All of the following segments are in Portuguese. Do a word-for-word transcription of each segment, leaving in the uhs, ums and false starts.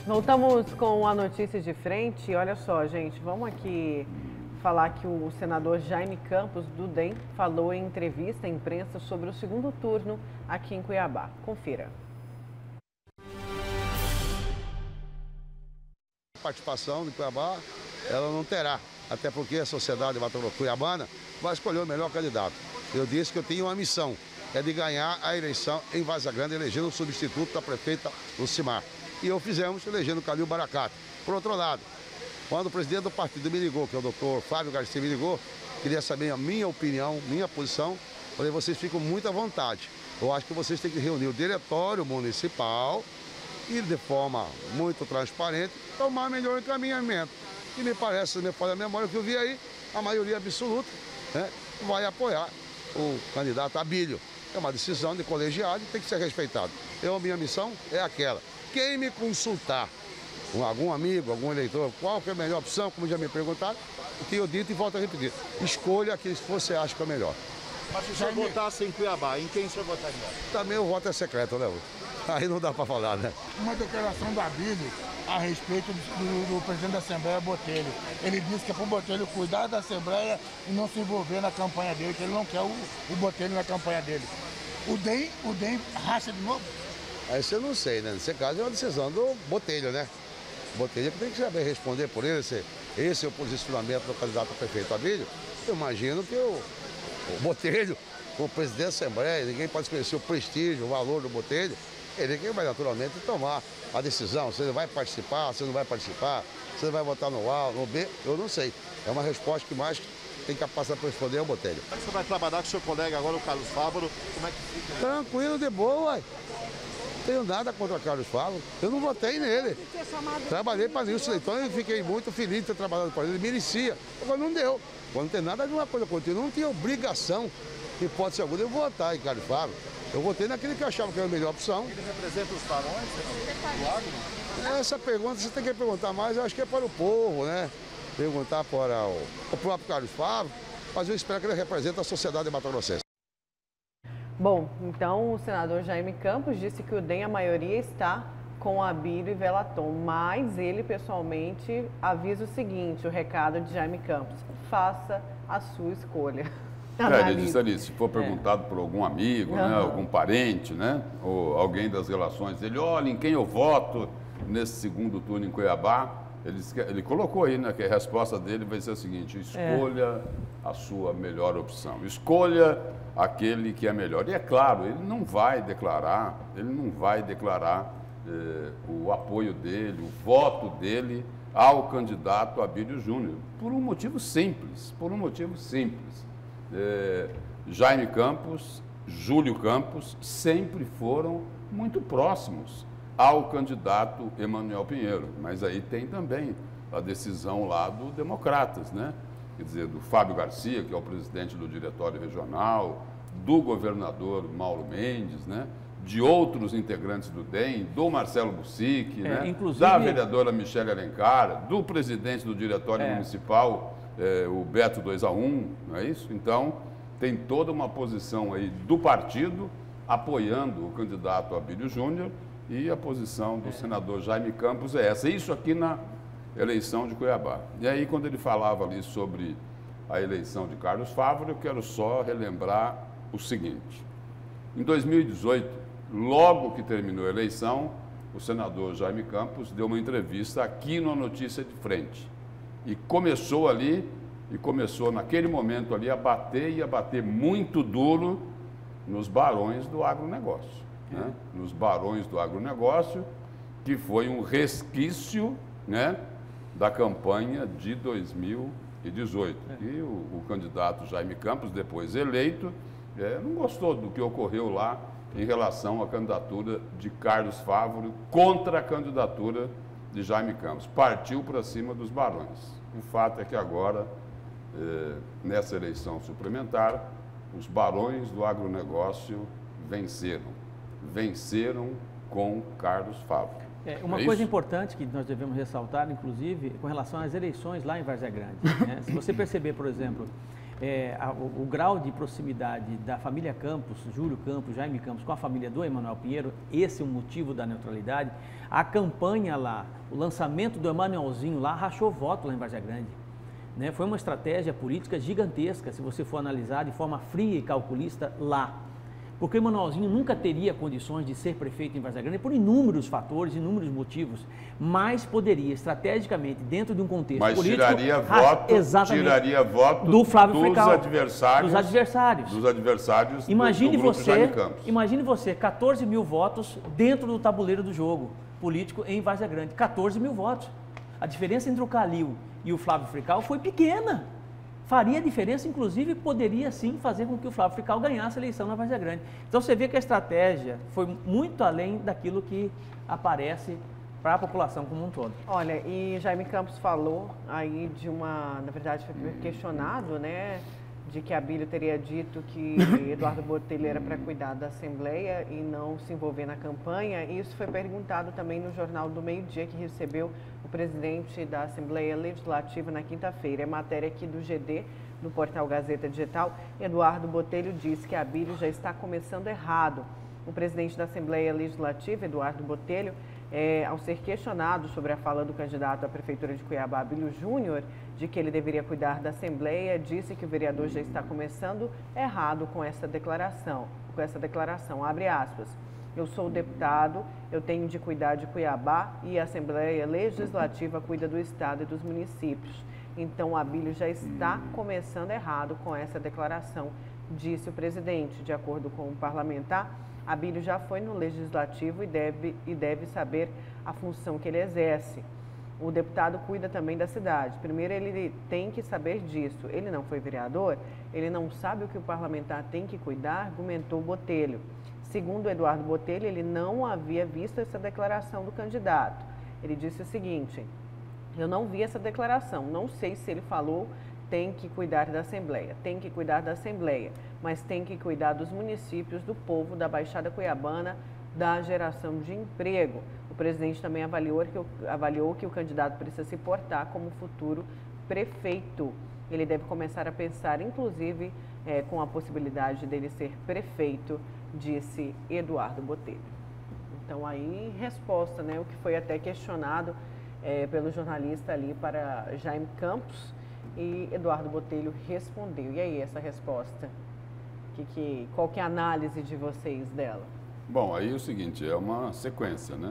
Voltamos com a notícia de frente. Olha só, gente, vamos aqui falar que o senador Jaime Campos, do D E M, falou em entrevista à imprensa sobre o segundo turno aqui em Cuiabá. Confira. A participação de Cuiabá, ela não terá, até porque a sociedade cuiabana vai escolher o melhor candidato. Eu disse que eu tinha uma missão, é de ganhar a eleição em Várzea Grande, elegendo o substituto da prefeita Lucimar. E eu fizemos, elegendo o Calil Baracate. Por outro lado, quando o presidente do partido me ligou, que é o doutor Fábio Garcia me ligou, queria saber a minha opinião, minha posição, falei, vocês ficam muito à vontade. Eu acho que vocês têm que reunir o diretório municipal e, de forma muito transparente, tomar melhor encaminhamento. E me parece, se me falha a memória que eu vi aí, a maioria absoluta, né, vai apoiar o candidato Abílio. É uma decisão de colegiado e tem que ser respeitado. Eu, a minha missão é aquela. Quem me consultar, com algum amigo, algum eleitor, qual que é a melhor opção, como já me perguntaram, o que eu dito e volto a repetir. Escolha aquele que você acha que é melhor. Mas se o senhor votasse em Cuiabá, em quem o senhor votaria? Também o voto é secreto, né? Aí não dá para falar, né? Uma declaração do Abílio a respeito do, do presidente da Assembleia, Botelho. Ele disse que é para o Botelho cuidar da Assembleia e não se envolver na campanha dele, que ele não quer o, o Botelho na campanha dele. O D E M, o D E M racha de novo? Aí isso eu não sei, né? Nesse caso é uma decisão do Botelho, né? O Botelho tem que saber responder por ele, se esse é o posicionamento do candidato a prefeito Abílio. Eu imagino que o, o Botelho, o presidente da Assembleia, ninguém pode conhecer o prestígio, o valor do Botelho, ele é quem vai naturalmente tomar a decisão, se ele vai participar, se não vai participar, se ele vai votar no A, no B, eu não sei. É uma resposta que mais tem capacidade para responder ao Botelho. Como é que você vai trabalhar com o seu colega agora, o Carlos Fávaro? Como é que fica? Tranquilo, de boa, uai. Não tenho nada contra o Carlos Fávaro. Eu não votei nele. Trabalhei para Nilson Leitão e fiquei muito feliz de ter trabalhado para ele. Ele merecia. Agora não deu. Agora não tem nada de uma coisa contra ele. Eu não tinha obrigação, hipótese alguma, de votar em Carlos Fávaro. Eu votei naquele que eu achava que era a melhor opção. Ele representa os barões do agro? Essa pergunta você tem que perguntar mais, eu acho que é para o povo, né? Perguntar para o, o próprio Carlos Fávaro, mas eu espero que ele represente a sociedade mato-grossense. Bom, então o senador Jaime Campos disse que o D E M, a maioria está com Abílio e Velaton, mas ele pessoalmente avisa o seguinte, o recado de Jaime Campos, faça a sua escolha. É, ele disse ali, se for perguntado é. por algum amigo, né, algum parente, né, ou alguém das relações dele, olha, em quem eu voto nesse segundo turno em Cuiabá, ele, ele colocou aí, né, que a resposta dele vai ser a seguinte, escolha é. a sua melhor opção, escolha aquele que é melhor. E é claro, ele não vai declarar, ele não vai declarar eh, o apoio dele, o voto dele ao candidato Abílio Júnior, por um motivo simples, por um motivo simples. É, Jaime Campos, Júlio Campos sempre foram muito próximos ao candidato Emanuel Pinheiro, mas aí tem também a decisão lá do Democratas, né? Quer dizer, do Fábio Garcia, que é o presidente do Diretório Regional, do governador Mauro Mendes, né? De outros integrantes do D E M, do Marcelo Bussic, é, né? Inclusive... da vereadora Michele Alencar, do presidente do Diretório é. Municipal, É, o Beto dois a um, não é isso? Então, tem toda uma posição aí do partido apoiando o candidato Abílio Júnior e a posição do senador Jaime Campos é essa. Isso aqui na eleição de Cuiabá. E aí, quando ele falava ali sobre a eleição de Carlos Fávaro, eu quero só relembrar o seguinte. Em dois mil e dezoito, logo que terminou a eleição, o senador Jaime Campos deu uma entrevista aqui no Notícia de Frente. E começou ali, e começou naquele momento ali a bater e a bater muito duro nos barões do agronegócio. É. Né? Nos barões do agronegócio, que foi um resquício, né, da campanha de dois mil e dezoito. É. E o, o candidato Jaime Campos, depois eleito, é, não gostou do que ocorreu lá em relação à candidatura de Carlos Fávaro contra a candidatura de Jaime Campos. Partiu para cima dos barões. O fato é que agora, eh, nessa eleição suplementar, os barões do agronegócio venceram. Venceram com Carlos Fávaro. É, uma é coisa importante que nós devemos ressaltar, inclusive, com relação às eleições lá em Várzea Grande. Né? Se você perceber, por exemplo, é, a, o, o grau de proximidade da família Campos, Júlio Campos, Jaime Campos, com a família do Emanuel Pinheiro, esse é o motivo da neutralidade. A campanha lá, o lançamento do Emanuelzinho lá, rachou voto lá em Várzea Grande. Né? Foi uma estratégia política gigantesca, se você for analisar de forma fria e calculista lá. Porque o Emanuelzinho nunca teria condições de ser prefeito em Várzea Grande por inúmeros fatores, inúmeros motivos, mas poderia estrategicamente, dentro de um contexto mas político... Tiraria voto, exatamente, tiraria voto do Flávio dos Frical, adversários. Dos adversários. Dos adversários imagine do, do grupo você, Jaime Campos. Imagine você, quatorze mil votos dentro do tabuleiro do jogo político em Várzea Grande. quatorze mil votos. A diferença entre o Calil e o Flávio Frical foi pequena. Faria diferença, inclusive, poderia sim fazer com que o Flávio Frical ganhasse a eleição na Várzea Grande. Então você vê que a estratégia foi muito além daquilo que aparece para a população como um todo. Olha, e Jaime Campos falou aí de uma, na verdade foi questionado, né, de que Abílio teria dito que Eduardo Botelho era para cuidar da Assembleia e não se envolver na campanha. E isso foi perguntado também no Jornal do Meio Dia, que recebeu o presidente da Assembleia Legislativa na quinta-feira. É matéria aqui do G D, do portal Gazeta Digital. Eduardo Botelho disse que Abílio já está começando errado. O presidente da Assembleia Legislativa, Eduardo Botelho, é, ao ser questionado sobre a fala do candidato à Prefeitura de Cuiabá, Abílio Júnior, de que ele deveria cuidar da Assembleia, disse que o vereador já está começando errado com essa declaração. Com essa declaração, abre aspas. Eu sou deputado, eu tenho de cuidar de Cuiabá e a Assembleia Legislativa cuida do Estado e dos municípios. Então, Abílio já está começando errado com essa declaração, disse o presidente. De acordo com o parlamentar, Abílio já foi no Legislativo e deve, e deve saber a função que ele exerce. O deputado cuida também da cidade. Primeiro, ele tem que saber disso. Ele não foi vereador, ele não sabe o que o parlamentar tem que cuidar, argumentou Botelho. Segundo Eduardo Botelho, ele não havia visto essa declaração do candidato. Ele disse o seguinte: eu não vi essa declaração, não sei se ele falou tem que cuidar da Assembleia, tem que cuidar da Assembleia, mas tem que cuidar dos municípios, do povo, da Baixada Cuiabana, da geração de emprego. O presidente também avaliou que, avaliou que o candidato precisa se portar como futuro prefeito. Ele deve começar a pensar, inclusive, é, com a possibilidade dele ser prefeito, disse Eduardo Botelho. Então, aí, resposta, né, o que foi até questionado é, pelo jornalista ali para Jaime Campos, e Eduardo Botelho respondeu. E aí, essa resposta? Que, que, qual que é a análise de vocês dela? Bom, aí é o seguinte, é uma sequência, né?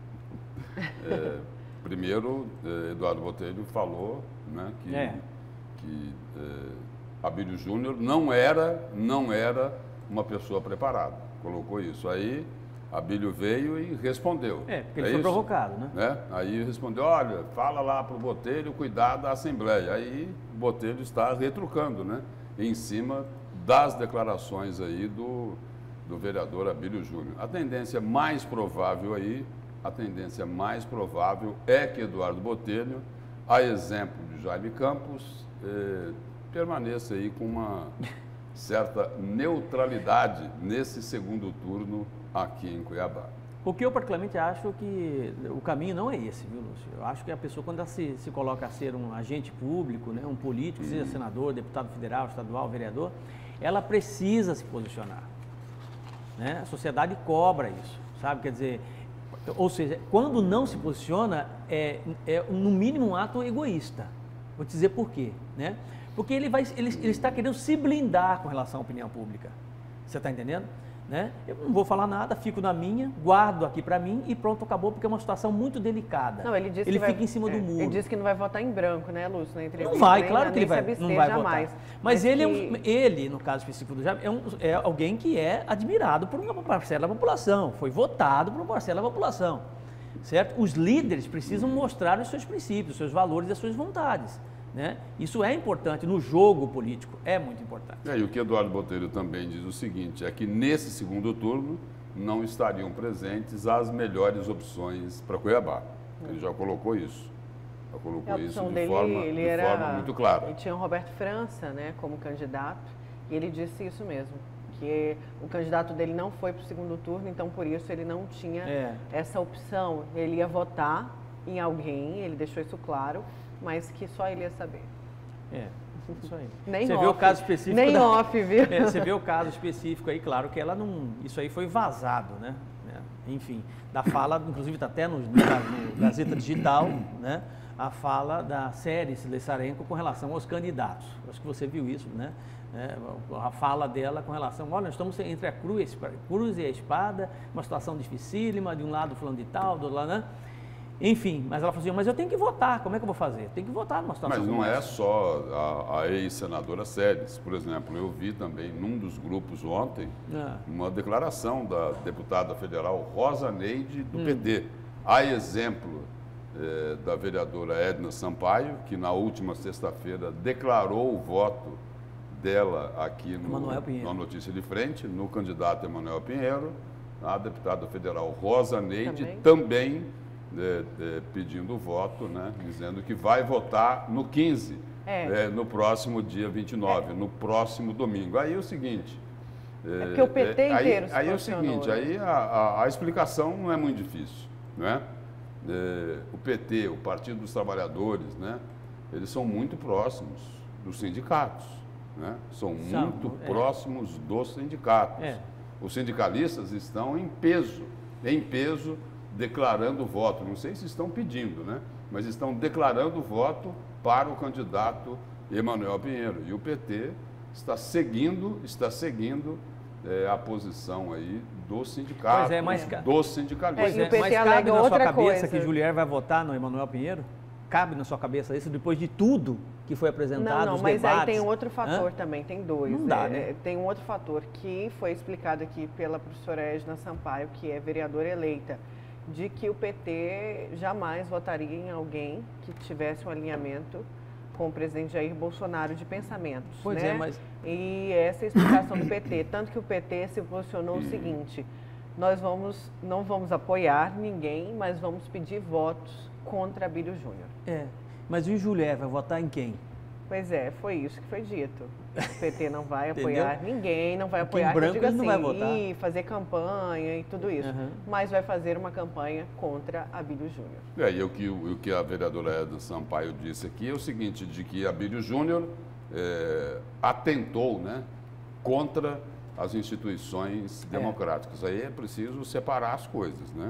É, primeiro, Eduardo Botelho falou, né, que, é. que é, Abílio Júnior não era, não era uma pessoa preparada. Colocou isso. Aí, Abílio veio e respondeu. É, porque ele é foi isso? provocado, né? né? Aí respondeu, olha, fala lá para o Botelho cuidar da Assembleia. Aí o Botelho está retrucando, né? Em cima das declarações aí do, do vereador Abílio Júnior. A tendência mais provável aí, a tendência mais provável é que Eduardo Botelho, a exemplo de Jaime Campos, eh, permaneça aí com uma certa neutralidade nesse segundo turno aqui em Cuiabá. O que eu particularmente acho que o caminho não é esse, viu, Lúcio? Eu acho que a pessoa, quando ela se, se coloca a ser um agente público, né, um político, seja senador, deputado federal, estadual, vereador, ela precisa se posicionar. Né? A sociedade cobra isso, sabe? Quer dizer, ou seja, quando não se posiciona, é, é no mínimo um ato egoísta. Vou te dizer por quê, né? Porque ele, vai, ele, ele está querendo se blindar com relação à opinião pública. Você está entendendo? Né? Eu não vou falar nada, fico na minha, guardo aqui para mim e pronto, acabou, porque é uma situação muito delicada. Não, ele disse ele que fica vai, em cima é, do muro. Ele disse que não vai votar em branco, né, Lúcio, na entrevista. Não vai, nem, claro que ele vai, não vai jamais. votar. Mas, Mas ele, que... é um, ele, no caso específico do Jaime, é, um, é alguém que é admirado por uma parcela da população, foi votado por uma parcela da população, certo? Os líderes precisam mostrar os seus princípios, os seus valores e as suas vontades. Né? Isso é importante no jogo político, é muito importante. É, e o que Eduardo Botelho também diz o seguinte, é que nesse segundo turno não estariam presentes as melhores opções para Cuiabá. Ele já colocou isso, já colocou isso de, dele, forma, ele de era, forma muito clara. Ele tinha o Roberto França, né, como candidato, e ele disse isso mesmo, que o candidato dele não foi para o segundo turno, então por isso ele não tinha é. essa opção. Ele ia votar em alguém, ele deixou isso claro, mas que só ele ia saber. É. Isso aí. Nem você off. vê o caso específico. Nem da... off, viu? É, você vê o caso específico aí, claro que ela não. Isso aí foi vazado, né? Enfim, da fala, inclusive está até no, no, no Gazeta Digital, né? A fala da Série Slessarenko com relação aos candidatos. Acho que você viu isso, né? É, a fala dela com relação, olha, nós estamos entre a cruz, cruz e a espada, uma situação dificílima, de um lado falando de tal, do outro lado, né? Enfim, mas ela falou assim, mas eu tenho que votar, como é que eu vou fazer? Tem que votar numa situação Mas não como é essa. só a, a ex-senadora Séries. Por exemplo, eu vi também num dos grupos ontem Ah. uma declaração da deputada federal Rosa Neide do Hum. P T. A exemplo eh, da vereadora Edna Sampaio, que na última sexta-feira declarou o voto dela aqui no, Emanuel Pinheiro. na Notícia de Frente, no candidato Emanuel Pinheiro, a deputada federal Rosa Neide Também. também é, é, pedindo voto, né, dizendo que vai votar no quinze, É. é, no próximo dia vinte e nove, no próximo domingo. Aí é o seguinte... É porque o P T é, aí, inteiro se aí é o posicionou, seguinte, né? aí a, a, a explicação não é muito difícil, né? É, o P T, o Partido dos Trabalhadores, né, eles são muito próximos dos sindicatos, né? São São, muito é. próximos dos sindicatos. É. Os sindicalistas estão em peso, em peso, declarando voto. Não sei se estão pedindo, né? Mas estão declarando voto para o candidato Emanuel Pinheiro. E o P T está seguindo, está seguindo é, a posição aí do sindicato, Pois é, mas ca- dos É, sindicalistas. e o P T mas cabe alega na sua outra cabeça coisa. que Julier vai votar no Emanuel Pinheiro? Cabe na sua cabeça isso depois de tudo que foi apresentado, Não, não, os mas debates? aí tem outro fator Hã? também, tem dois. Não dá, É, né? é, Tem um outro fator que foi explicado aqui pela professora Edna Sampaio, que é vereadora eleita, de que o P T jamais votaria em alguém que tivesse um alinhamento com o presidente Jair Bolsonaro de pensamentos. Pois né? é, mas- E essa é a explicação do P T. Tanto que o P T se posicionou o seguinte, nós vamos, não vamos apoiar ninguém, mas vamos pedir votos contra Abílio Júnior. É, mas e o Julier vai votar em quem? Pois é, foi isso que foi dito. O P T não vai Entendeu? apoiar ninguém, não vai Porque em apoiar, que eu branco digo ele não assim, vai votar. ir fazer campanha e tudo isso. Uhum. Mas vai fazer uma campanha contra Abílio Júnior. É, e o que, o que a vereadora Edna Sampaio disse aqui é o seguinte, de que Abílio Júnior é, atentou, né, contra as instituições democráticas. Aí é preciso separar as coisas, né?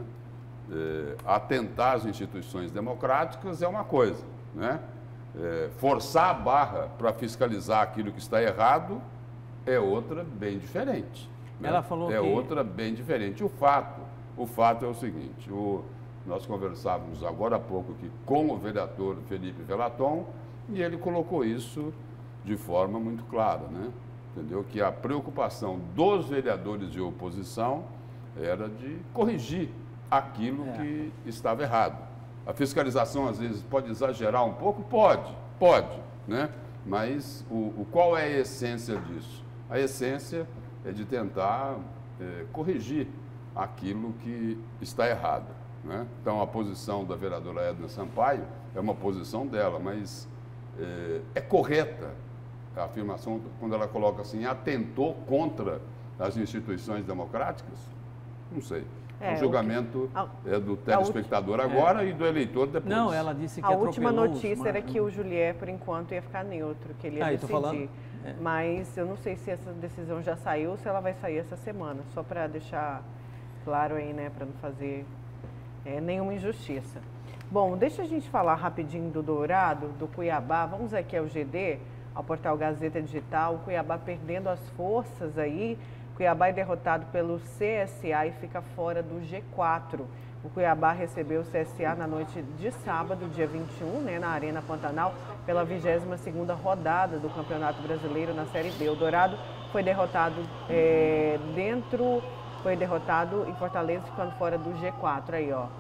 É, atentar às instituições democráticas é uma coisa, né? É, forçar a barra para fiscalizar aquilo que está errado é outra bem diferente. né? Ela falou é que- outra bem diferente. O fato, o fato é o seguinte, o, nós conversávamos agora há pouco aqui com o vereador Felipe Velaton e ele colocou isso de forma muito clara, né? Entendeu? Que a preocupação dos vereadores de oposição era de corrigir aquilo É. que estava errado. A fiscalização, às vezes, pode exagerar um pouco? Pode, pode, né? Mas o, o, qual é a essência disso? A essência é de tentar é, corrigir aquilo que está errado, né? Então, a posição da vereadora Edna Sampaio é uma posição dela, mas é, é correta a afirmação quando ela coloca assim, atentou contra as instituições democráticas? Não sei. É, o julgamento a- é do telespectador agora e do eleitor depois. Não, ela disse que A última atropelou os notícia era mar- que o Julier, por enquanto, ia ficar neutro, que ele ia Ah, eu tô decidir. falando? É. Mas eu não sei se essa decisão já saiu ou se ela vai sair essa semana, só para deixar claro aí, né, para não fazer é, nenhuma injustiça. Bom, deixa a gente falar rapidinho do Dourado, do Cuiabá. Vamos aqui ao G D, ao portal Gazeta Digital. O Cuiabá perdendo as forças aí. Cuiabá é derrotado pelo C S A e fica fora do G quatro. O Cuiabá recebeu o C S A na noite de sábado, dia vinte e um, né, na Arena Pantanal, pela vigésima segunda rodada do Campeonato Brasileiro na Série B. O Dourado foi derrotado é, dentro, foi derrotado em Fortaleza, ficando fora do G quatro aí, ó.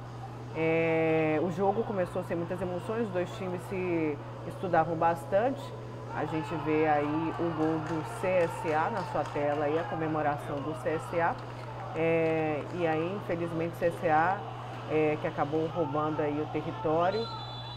É, o jogo começou sem muitas emoções, os dois times se estudavam bastante. A gente vê aí o gol do C S A na sua tela, aí a comemoração do C S A. É, e aí, infelizmente, o C S A é, que acabou roubando aí o território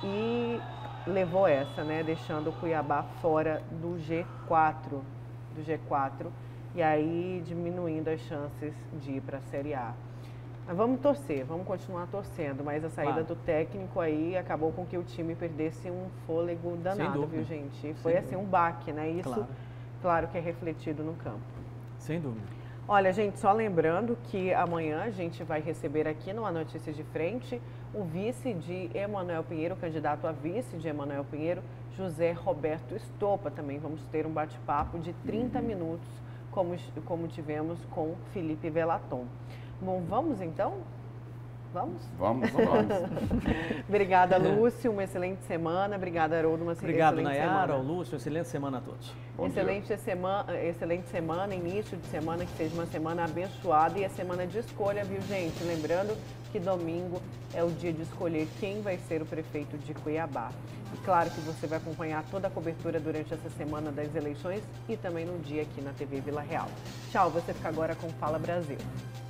e levou essa, né? Deixando o Cuiabá fora do G quatro, do G quatro, e aí diminuindo as chances de ir para a Série A. Mas vamos torcer, vamos continuar torcendo, mas a saída Claro. do técnico aí acabou com que o time perdesse um fôlego danado, dúvida. viu, gente? Foi Sem assim dúvida. um baque, né? Isso, Claro. claro que é refletido no campo. Sem dúvida. Olha, gente, só lembrando que amanhã a gente vai receber aqui no A Notícias de Frente o vice de Emanuel Pinheiro, o candidato a vice de Emanuel Pinheiro, José Roberto Estopa. Também vamos ter um bate-papo de trinta minutos, como, como tivemos com Felipe Velaton. Bom, vamos então? Vamos? Vamos, vamos. Obrigada, Lúcio. Uma excelente semana. Obrigada, Haroldo. Uma Obrigado, excelente Nayara, ao semana. Lúcio. Excelente semana a todos. Bom dia. Excelente semana, excelente semana, início de semana, que seja uma semana abençoada e a semana de escolha, viu, gente? Lembrando que domingo é o dia de escolher quem vai ser o prefeito de Cuiabá. E claro que você vai acompanhar toda a cobertura durante essa semana das eleições e também no dia aqui na T V Vila Real. Tchau, você fica agora com Fala Brasil.